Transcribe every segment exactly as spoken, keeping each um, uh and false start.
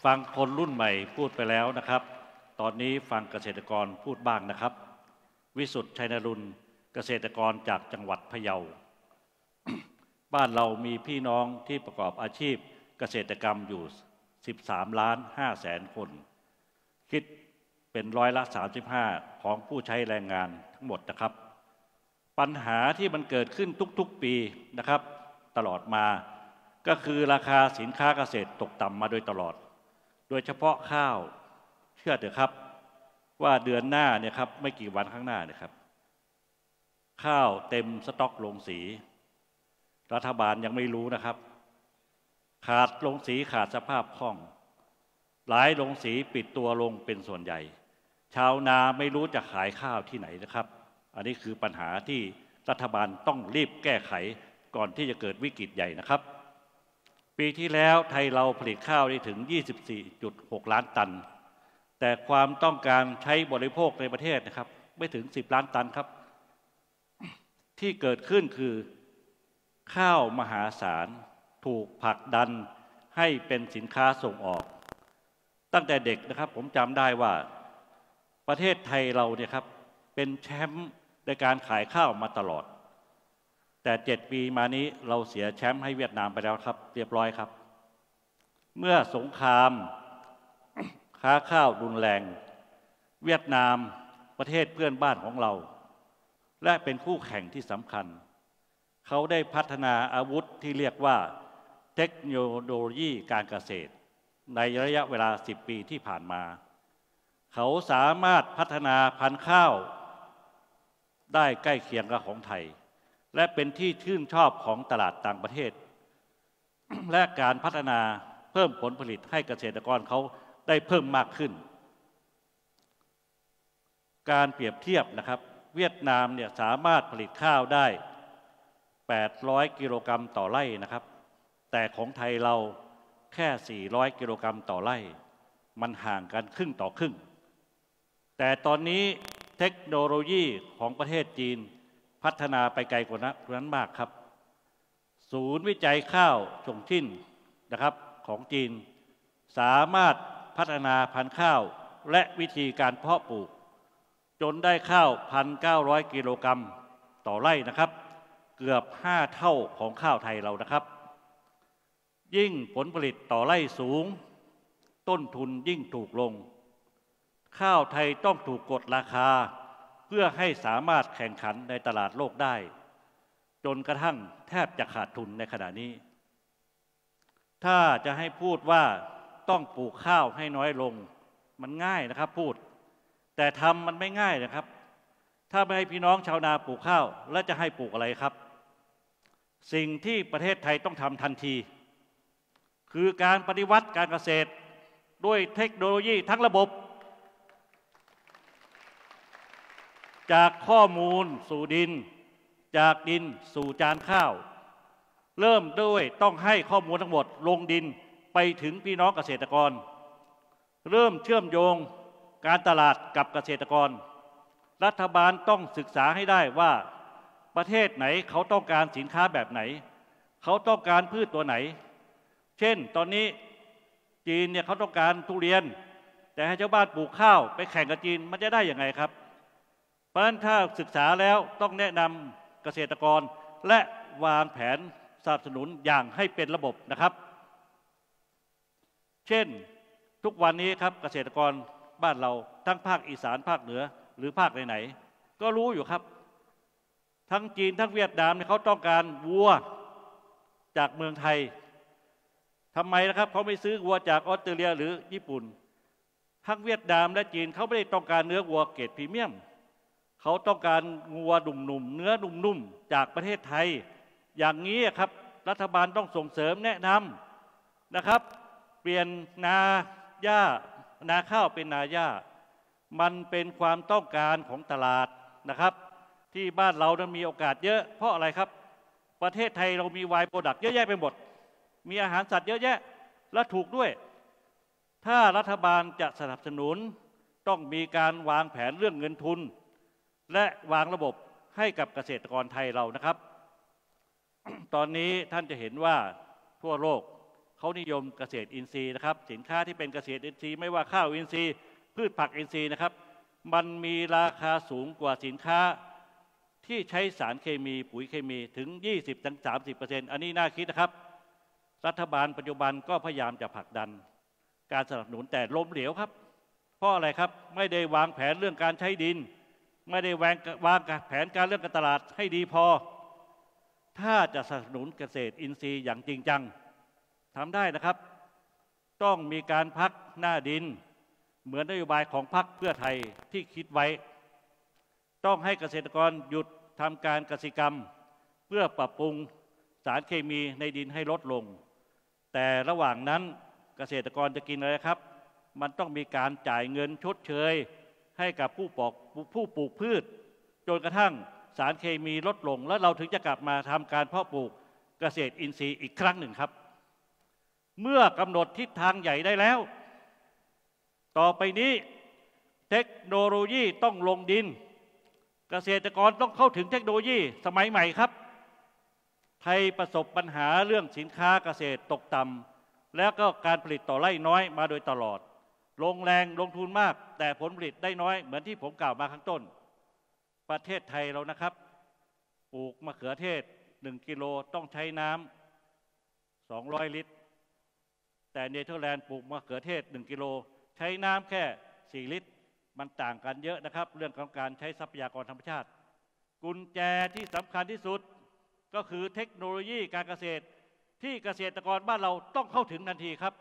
ฟังคนรุ่นใหม่พูดไปแล้วนะครับตอนนี้ฟังเกษตรกรพูดบ้างนะครับวิสุทธิ์ชัยนรุนเกษตรกรจากจังหวัดพะเยา บ้านเรามีพี่น้องที่ประกอบอาชีพเกษตรกรรมอยู่สิบสามล้านห้าแสนคนคิดเป็นร้อยละสามสิบห้าของผู้ใช้แรงงานทั้งหมดนะครับปัญหาที่มันเกิดขึ้นทุกๆปีนะครับตลอดมาก็คือราคาสินค้าเกษตรตกต่ำมาโดยตลอดโดยเฉพาะข้าวเชื่อเถอะครับว่าเดือนหน้าเนี่ยครับไม่กี่วันข้างหน้าเนี่ยครับข้าวเต็มสต็อกโรงสีรัฐบาลยังไม่รู้นะครับขาดโรงสีขาดสภาพคล่องหลายโรงสีปิดตัวลงเป็นส่วนใหญ่ชาวนาไม่รู้จะขายข้าวที่ไหนนะครับอันนี้คือปัญหาที่รัฐบาลต้องรีบแก้ไขก่อนที่จะเกิดวิกฤตใหญ่นะครับปีที่แล้วไทยเราผลิตข้าวได้ถึง ยี่สิบสี่จุดหก ล้านตันแต่ความต้องการใช้บริโภคในประเทศนะครับไม่ถึงสิบล้านตันครับที่เกิดขึ้นคือข้าวมหาศาลถูกผลักดันให้เป็นสินค้าส่งออกตั้งแต่เด็กนะครับผมจำได้ว่าประเทศไทยเราเนี่ยครับเป็นแชมป์ในการขายข้าวมาตลอดแต่เจ็ดปีมานี้เราเสียแชมป์ให้เวียดนามไปแล้วครับเรียบร้อยครับเมื่อสงครามค้าข้าวรุนแรงเวียดนามประเทศเพื่อนบ้านของเราและเป็นคู่แข่งที่สำคัญเขาได้พัฒนาอาวุธที่เรียกว่าเทคโนโลยีการเกษตรในระยะเวลาสิบปีที่ผ่านมาเขาสามารถพัฒนาพันธุ์ข้าวได้ใกล้เคียงกับของไทยและเป็นที่ชื่นชอบของตลาดต่างประเทศ และการพัฒนาเพิ่มผลผลิตให้เกษตรกรเขาได้เพิ่มมากขึ้นการเปรียบเทียบนะครับเวียดนามเนี่ยสามารถผลิตข้าวได้แปดร้อยกิโลกรัมต่อไร่นะครับแต่ของไทยเราแค่สี่ร้อยกิโลกรัมต่อไร่มันห่างกันครึ่งต่อครึ่งแต่ตอนนี้เทคโนโลยีของประเทศจีนพัฒนาไปไกลกว่านั้นมากครับศูนย์วิจัยข้าวชงชิ่นนะครับของจีนสามารถพัฒนาพันธุ์ข้าวและวิธีการเพาะปลูกจนได้ข้าว หนึ่งพันเก้าร้อย กิโลกรัมต่อไร่นะครับเกือบห้าเท่าของข้าวไทยเรานะครับยิ่งผลผลิตต่อไร่สูงต้นทุนยิ่งถูกลงข้าวไทยต้องถูกกดราคาเพื่อให้สามารถแข่งขันในตลาดโลกได้จนกระทั่งแทบจะขาดทุนในขณะนี้ถ้าจะให้พูดว่าต้องปลูกข้าวให้น้อยลงมันง่ายนะครับพูดแต่ทำมันไม่ง่ายนะครับถ้าไม่ให้พี่น้องชาวนาปลูกข้าวแล้วจะให้ปลูกอะไรครับสิ่งที่ประเทศไทยต้องทำทันทีคือการปฏิวัติการเกษตรด้วยเทคโนโลยีทั้งระบบจากข้อมูลสู่ดินจากดินสู่จานข้าวเริ่มด้วยต้องให้ข้อมูลทั้งหมดลงดินไปถึงพี่น้องเกษตรกรเริ่มเชื่อมโยงการตลาดกับเกษตรกรรัฐบาลต้องศึกษาให้ได้ว่าประเทศไหนเขาต้องการสินค้าแบบไหนเขาต้องการพืชตัวไหนเช่นตอนนี้จีนเนี่ยเขาต้องการทุเรียนแต่ให้ชาวบ้านปลูกข้าวไปแข่งกับจีนมันจะได้อย่างไรครับเพราะฉะนั้นถ้าศึกษาแล้วต้องแนะนำเกษตรกรและวางแผนสนับสนุนอย่างให้เป็นระบบนะครับเช่นทุกวันนี้ครับเกษตรกรบ้านเราทั้งภาคอีสานภาคเหนือหรือภาคไหนๆก็รู้อยู่ครับทั้งจีนทั้งเวียดนามเนี่ยเขาต้องการวัวจากเมืองไทยทำไมนะครับเขาไม่ซื้อวัวจากออสเตรเลียหรือญี่ปุ่นทั้งเวียดนามและจีนเขาไม่ได้ต้องการเนื้อวัวเกรดพรีเมียมเขาต้องการวัวดุ่มๆเนื้อนุ่มๆจากประเทศไทยอย่างนี้ครับรัฐบาลต้องส่งเสริมแนะนำนะครับเปลี่ยนนาหญ้านาข้าวเป็นนาหญ้ามันเป็นความต้องการของตลาดนะครับที่บ้านเรานั้นมีโอกาสเยอะเพราะอะไรครับประเทศไทยเรามีไวน์โปรดักต์เยอะแยะไปหมดมีอาหารสัตว์เยอะแยะและถูกด้วยถ้ารัฐบาลจะสนับสนุนต้องมีการวางแผนเรื่องเงินทุนและวางระบบให้กับเกษตรกรไทยเรานะครับ ตอนนี้ท่านจะเห็นว่าทั่วโลกเขานิยมเกษตรอินทรีย์นะครับสินค้าที่เป็นเกษตรอินทรีย์ไม่ว่าข้าวอินทรีย์พืชผักอินทรีย์นะครับมันมีราคาสูงกว่าสินค้าที่ใช้สารเคมีปุ๋ยเคมีถึง ยี่สิบถึงสามสิบเปอร์เซ็นต์ อันนี้น่าคิดนะครับรัฐบาลปัจจุบันก็พยายามจะผลักดันการสนับสนุนแต่ล้มเหลวครับเพราะอะไรครับไม่ได้วางแผนเรื่องการใช้ดินไม่ได้วางวางแผนการเรื่องการตลาดให้ดีพอถ้าจะสนับสนุนเกษตรอินทรีย์อย่างจริงจังทำได้นะครับต้องมีการพักหน้าดินเหมือนนโยบายของพรรคเพื่อไทยที่คิดไว้ต้องให้เกษตรกรหยุดทำการเกษตรกรรมเพื่อปรับปรุงสารเคมีในดินให้ลดลงแต่ระหว่างนั้นเกษตรกรจะกินอะไรครับมันต้องมีการจ่ายเงินชดเชยให้กับผู้ปลูกผู้ปลูกพืชจนกระทั่งสารเคมีลดลงแล้วเราถึงจะกลับมาทำการเพาะปลูกเกษตรอินทรีย์อีกครั้งหนึ่งครับเมื่อกำหนดทิศทางใหญ่ได้แล้วต่อไปนี้เทคโนโลยีต้องลงดินเกษตรกรต้องเข้าถึงเทคโนโลยีสมัยใหม่ครับไทยประสบปัญหาเรื่องสินค้าเกษตรตกต่ำแล้วก็การผลิตต่อไร่น้อยมาโดยตลอดลงแรงลงทุนมากแต่ผลผลิตได้น้อยเหมือนที่ผมกล่าวมาข้างต้นประเทศไทยเรานะครับปลูกมะเขือเทศหนึ่งกิโลต้องใช้น้ำสองร้อยลิตรแต่เนเธอร์แลนด์ปลูกมะเขือเทศหนึ่งกิโลใช้น้ำแค่สี่ลิตรมันต่างกันเยอะนะครับเรื่องของการใช้ทรัพยากรธรรมชาติกุญแจที่สำคัญที่สุดก็คือเทคโนโลยีการเกษตรที่เกษตรกรบ้านเราต้องเข้าถึงทันทีครับ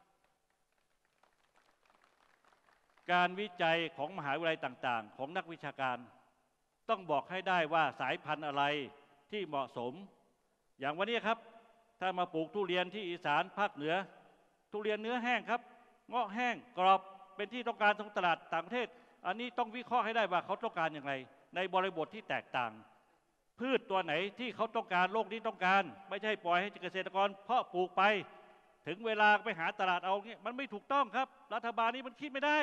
การวิจัยของมหาวิทยาลัยต่างๆของนักวิชาการต้องบอกให้ได้ว่าสายพันธุ์อะไรที่เหมาะสมอย่างวันนี้ครับถ้ามาปลูกทุเรียนที่อีสานภาคเหนือทุเรียนเนื้อแห้งครับเงาะแห้งกรอบเป็นที่ต้องการของตลาดต่างประเทศอันนี้ต้องวิเคราะห์ให้ได้ว่าเขาต้องการอย่างไรในบริบทที่แตกต่างพืชตัวไหนที่เขาต้องการโลกนี้ต้องการไม่ใช่ปล่อยให้เกษตรกรเพาะปลูกไปถึงเวลาไปหาตลาดเอาเงี้ยมันไม่ถูกต้องครับรัฐบาลนี้มันคิดไม่ได้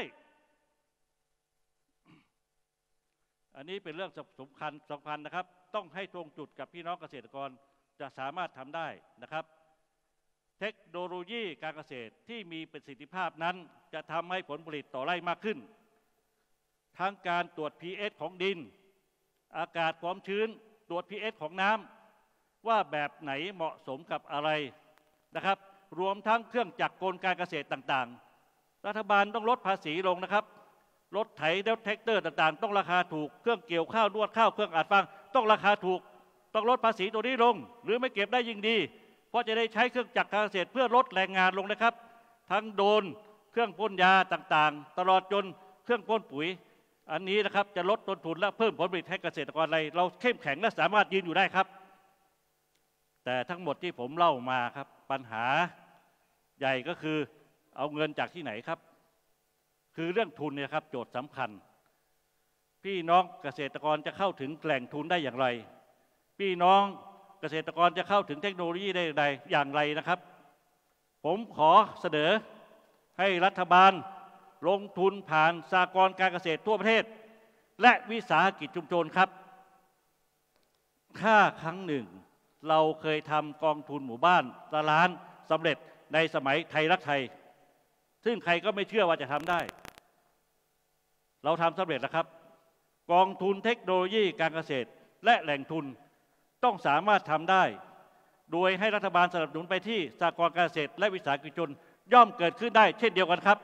อันนี้เป็นเรื่องสำคัญสำคัญนะครับต้องให้ตรงจุดกับพี่น้องเกษตรกรจะสามารถทำได้นะครับเทคโนโลยีการเกษตรที่มีประสิทธิภาพนั้นจะทำให้ผลผลิตต่อไร่มากขึ้นทั้งการตรวจ พี เอช ของดินอากาศความชื้นตรวจ พี เอช ของน้ำว่าแบบไหนเหมาะสมกับอะไรนะครับรวมทั้งเครื่องจักรกลการเกษตรต่างๆรัฐบาลต้องลดภาษีลงนะครับรถไถรถแท็กเตอร์ต่างๆต้องราคาถูกเครื่องเกี่ยวข้าวนวดข้าวเครื่องอัดฟางต้องราคาถูกต้องลดภาษีตัวนี้ลงหรือไม่เก็บได้ยิ่งดีเพราะจะได้ใช้เครื่องจักรการเกษตรเพื่อลดแรงงานลงนะครับทั้งโดรนเครื่องพ่นยาต่างๆตลอดจนเครื่องพ่นปุ๋ยอันนี้นะครับจะลดต้นทุนและเพิ่มผลผลิตให้เกษตรกรอะไรเราเข้มแข็งและสามารถยืนอยู่ได้ครับแต่ทั้งหมดที่ผมเล่ามาครับปัญหาใหญ่ก็คือเอาเงินจากที่ไหนครับคือเรื่องทุนเนี่ยครับโจทย์สำคัญพี่น้องเกษตรกรจะเข้าถึงแหล่งทุนได้อย่างไรพี่น้องเกษตรกรจะเข้าถึงเทคโนโลยีได้อย่างไรนะครับผมขอเสนอให้รัฐบาลลงทุนผ่านสหกรณ์การเกษตรทั่วประเทศและวิสาหกิจชุมชนครับถ้าครั้งหนึ่งเราเคยทำกองทุนหมู่บ้านละล้านสำเร็จในสมัยไทยรักไทยซึ่งใครก็ไม่เชื่อว่าจะทำได้เราทำสำเร็จแล้วครับกองทุนเทคโนโลยีการเกษตรและแหล่งทุนต้องสามารถทำได้โดยให้รัฐบาลสนับสนุนไปที่สหกรณ์การเกษตรและวิสาหกิจชุมชนย่อมเกิดขึ้นได้เช่นเดียวกันครับ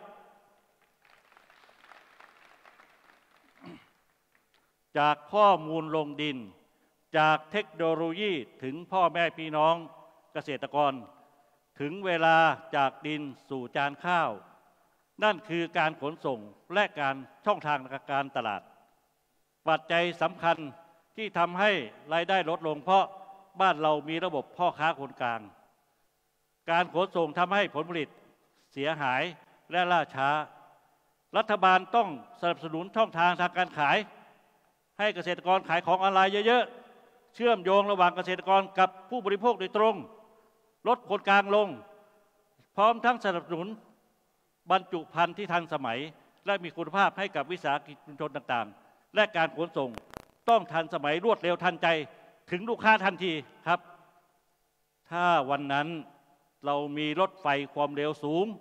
จากข้อมูลลงดินจากเทคโนโลยีถึงพ่อแม่พี่น้องเกษตรกรถึงเวลาจากดินสู่จานข้าวนั่นคือการขนส่งและการช่องทางการตลาดปัจจัยสำคัญที่ทำให้รายได้ลดลงเพราะบ้านเรามีระบบพ่อค้าคนกลางการขนส่งทำให้ผลผลิตเสียหายและล่าช้ารัฐบาลต้องสนับสนุนช่องทางทางการขายให้เกษตรกรขายของออนไลน์เยอะๆเชื่อมโยงระหว่างเกษตรกรกับผู้บริโภคโดยตรงลดคนกลางลงพร้อมทั้งสนับสนุนบรรจุภัณฑ์ที่ทันสมัยและมีคุณภาพให้กับวิสาหกิจชุมชนต่างๆและการขนส่งต้องทันสมัยรวดเร็วทันใจถึงลูกค้าทันทีครับถ้าวันนั้นเรามีรถไฟความเร็วสูง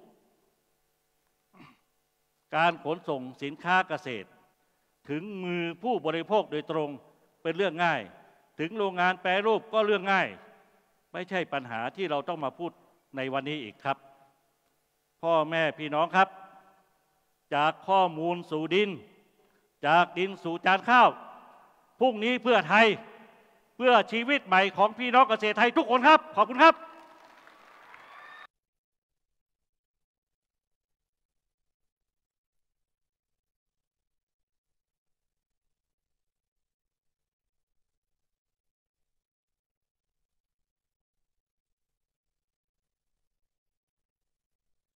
การขนส่งสินค้าเกษตรถึงมือผู้บริโภคโดยตรงเป็นเรื่องง่ายถึงโรงงานแปรรูปก็เรื่องง่ายไม่ใช่ปัญหาที่เราต้องมาพูดในวันนี้อีกครับพ่อแม่พี่น้องครับจากข้อมูลสู่ดินจากดินสู่จานข้าวพรุ่งนี้เพื่อไทยเพื่อชีวิตใหม่ของพี่น้องเกษตรไทยทุกคนครับขอบคุณครับ